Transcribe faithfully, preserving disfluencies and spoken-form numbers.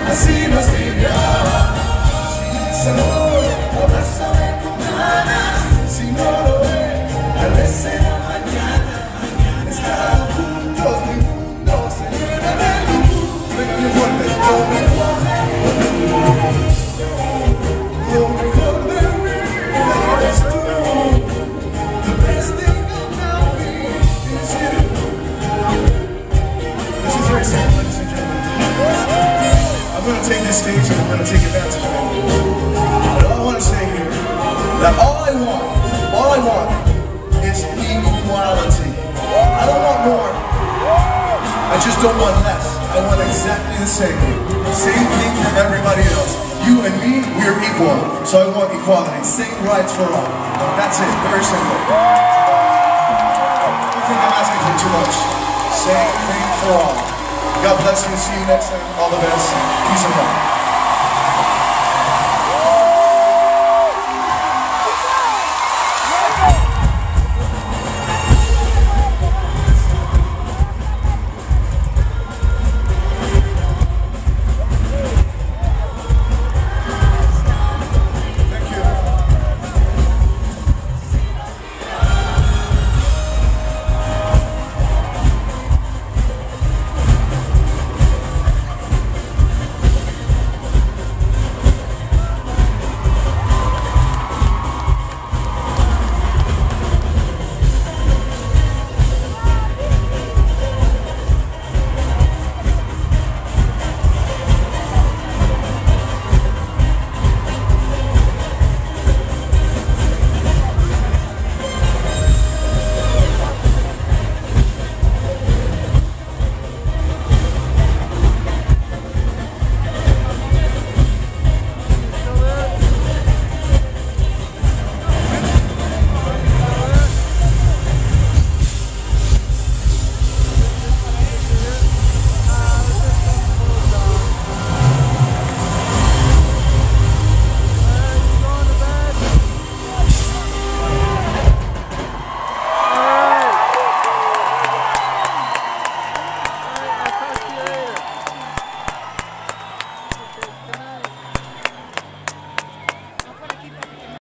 así nos vivió. Si no, abrazo de tu cara, si no lo ve, tal vez será mañana. Estar juntos, mi mundo se llena de luz. Venga bien fuerte, lo mejor de mí, lo mejor de mí eres tú. The best thing about me is you. This is very simple, ladies and gentlemen. I'm going to take this stage and I'm going to take it back to you. But all I want to say here, that all I want, all I want is equality. I don't want more. I just don't want less. I want exactly the same. Same thing for everybody else. You and me, we're equal. So I want equality. Same rights for all. That's it. Very simple. I don't think I'm asking for too much. Same thing for all. God bless you. See you next time. All the best. Peace and love.